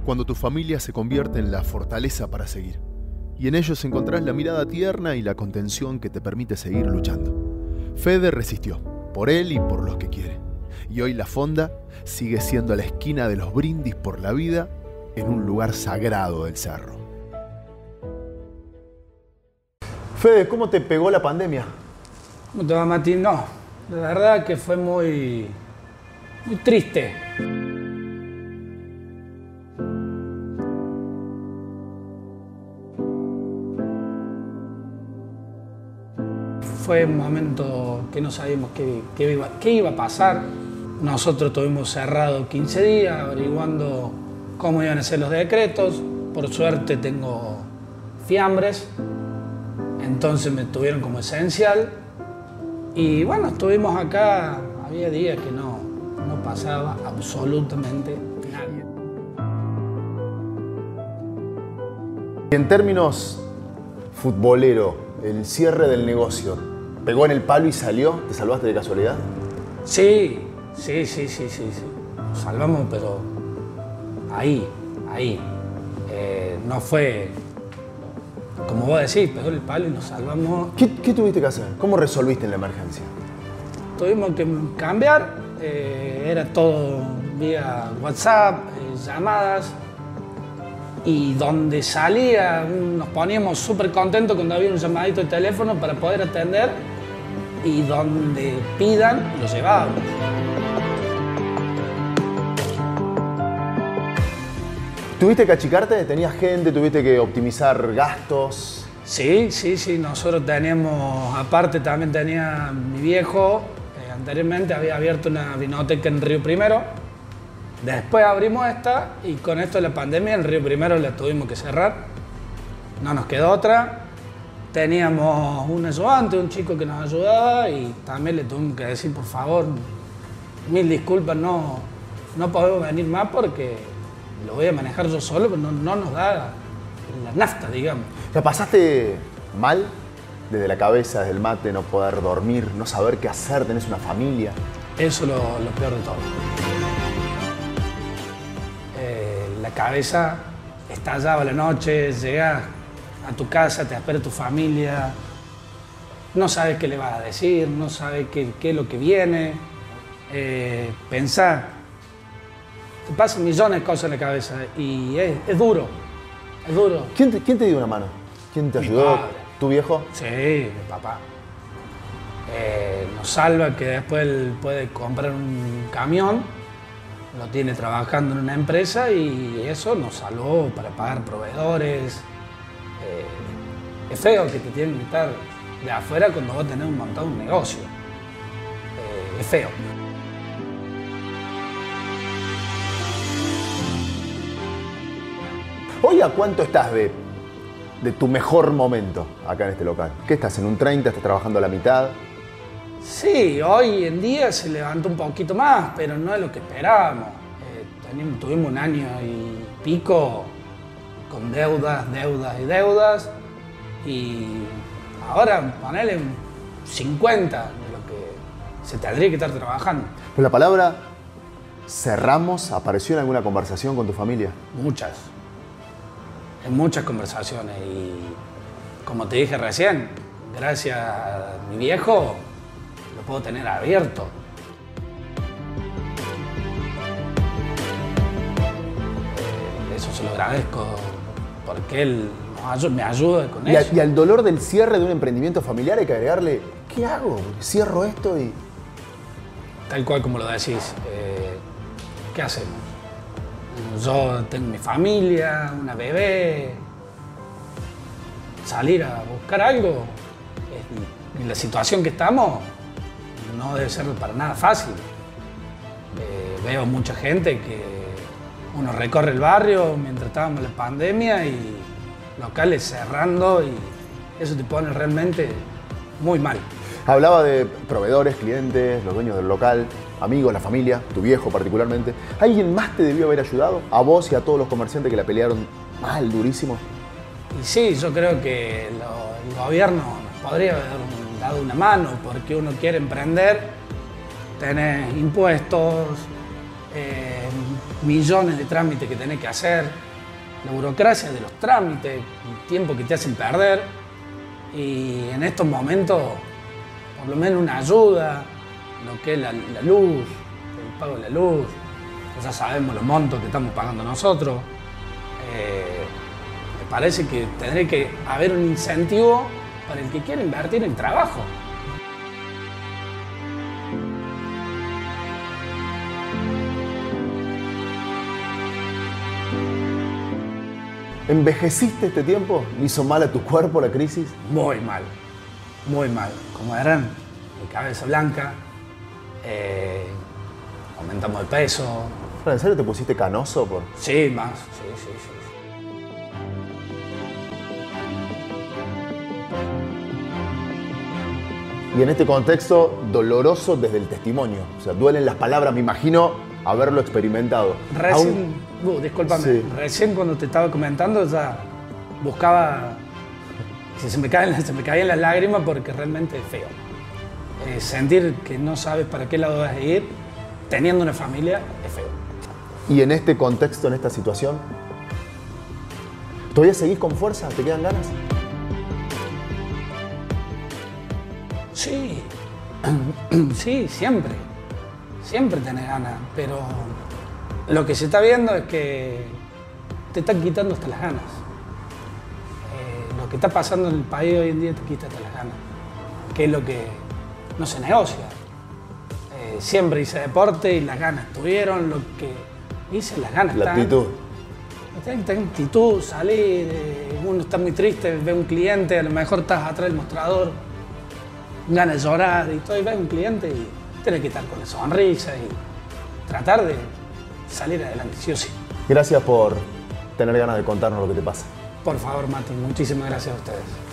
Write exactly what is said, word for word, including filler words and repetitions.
cuando tu familia se convierte en la fortaleza para seguir. Y en ellos encontrás la mirada tierna y la contención que te permite seguir luchando. Fede resistió, por él y por los que quiere. Y hoy La Fonda sigue siendo la esquina de los brindis por la vida en un lugar sagrado del cerro. Fede, ¿cómo te pegó la pandemia? ¿Cómo te va, Mati? No, la verdad que fue muy, muy triste. Fue un momento que no sabíamos qué, qué, iba, qué iba a pasar. Nosotros tuvimos cerrado quince días averiguando cómo iban a ser los decretos. Por suerte tengo fiambres, entonces me tuvieron como esencial. Y bueno, estuvimos acá, había días que no, no pasaba absolutamente nadie. En términos futbolero, el cierre del negocio, ¿pegó en el palo y salió? ¿Te salvaste de casualidad? Sí, sí, sí, sí, sí, sí. Nos salvamos, pero ahí, ahí. Eh, no fue, como vos decís, pegó el palo y nos salvamos. ¿Qué, qué tuviste que hacer? ¿Cómo resolviste en la emergencia? Tuvimos que cambiar, eh, era todo vía WhatsApp, eh, llamadas. Y donde salía, nos poníamos súper contentos cuando había un llamadito de teléfono para poder atender. Y donde pidan, lo llevábamos. ¿Tuviste que achicarte? ¿Tenías gente? ¿Tuviste que optimizar gastos? Sí, sí, sí. Nosotros teníamos, aparte también tenía mi viejo, eh, anteriormente había abierto una vinoteca en Río Primero. Después abrimos esta y con esto de la pandemia el Río Primero la tuvimos que cerrar. No nos quedó otra. Teníamos un ayudante, un chico que nos ayudaba y también le tuvimos que decir, por favor, mil disculpas, no, no podemos venir más porque lo voy a manejar yo solo, pero no, no nos da la nafta, digamos. ¿La pasaste mal? Desde la cabeza, desde el mate, no poder dormir, no saber qué hacer, tenés una familia. Eso es lo, lo peor de todo. La cabeza estallaba la noche, llegás a tu casa, te espera tu familia, no sabes qué le vas a decir, no sabes qué, qué es lo que viene, eh, pensar, te pasan millones de cosas en la cabeza y es, es duro, es duro. ¿Quién te, quién te dio una mano? ¿Quién te Mi ayudó? padre. ¿Tu viejo? Sí, mi papá. Eh, nos salva que después él puede comprar un camión. Lo tiene trabajando en una empresa y eso nos salvó para pagar proveedores. Eh, es feo que te tienen que estar de afuera cuando vos tenés montado un negocio. Eh, es feo. ¿Hoy a cuánto estás de, de tu mejor momento acá en este local? ¿Qué estás? ¿En un treinta? ¿Estás trabajando a la mitad? Sí, hoy en día se levantó un poquito más, pero no es lo que esperábamos. Eh, tenemos, tuvimos un año y pico con deudas, deudas y deudas. Y ahora ponele un cincuenta de lo que se tendría que estar trabajando. Pero la palabra cerramos apareció en alguna conversación con tu familia. Muchas. En muchas conversaciones. Y como te dije recién, gracias a mi viejo, lo puedo tener abierto. Eh, eso se lo agradezco porque él nos ayu- me ayuda con Y, a- eso. y al dolor del cierre de un emprendimiento familiar hay que agregarle, ¿qué hago? Cierro esto y... Tal cual como lo decís, eh, ¿qué hacemos? Yo tengo mi familia, una bebé. Salir a buscar algo, eh, en la situación que estamos, no debe ser para nada fácil. Eh, veo mucha gente que uno recorre el barrio mientras estábamos en la pandemia y locales cerrando y eso te pone realmente muy mal. Hablaba de proveedores, clientes, los dueños del local, amigos, la familia, tu viejo particularmente. ¿Alguien más te debió haber ayudado? ¿A vos y a todos los comerciantes que la pelearon mal, durísimo? Y sí, yo creo que lo- el gobierno nos podría haber dado una mano porque uno quiere emprender, tenés impuestos, eh, millones de trámites que tenés que hacer, la burocracia de los trámites, el tiempo que te hacen perder. Y en estos momentos, por lo menos una ayuda, lo que es la, la luz, el pago de la luz, ya sabemos los montos que estamos pagando nosotros. Eh, me parece que tendría que haber un incentivo para el que quiera invertir en trabajo. ¿Envejeciste este tiempo? ¿Le hizo mal a tu cuerpo la crisis? Muy mal, muy mal. Como eran mi cabeza blanca, eh, aumentamos el peso. ¿En serio te pusiste canoso? Por... Sí, más, sí, sí, sí. Y en este contexto doloroso desde el testimonio. O sea, duelen las palabras, me imagino haberlo experimentado. Recién, Aún... uh, discúlpame, sí. Recién cuando te estaba comentando ya buscaba, si se me caen, se me caían las lágrimas porque realmente es feo. Eh, sentir que no sabes para qué lado vas a ir, teniendo una familia, es feo. Y en este contexto, en esta situación, ¿todavía seguís con fuerza? ¿Te quedan ganas? Sí, sí, siempre. Siempre tenés ganas, pero lo que se está viendo es que te están quitando hasta las ganas. Eh, lo que está pasando en el país hoy en día te quita hasta las ganas, que es lo que no se negocia. Eh, siempre hice deporte y las ganas tuvieron, lo que hice, las ganas La están. actitud. Ten actitud, salir, eh, uno está muy triste, ve un cliente, a lo mejor estás atrás del mostrador, ganas de llorar y todo, y ves un cliente y tienes que estar con la sonrisa y tratar de salir adelante, sí o sí. Gracias por tener ganas de contarnos lo que te pasa. Por favor, Mati, muchísimas gracias a ustedes.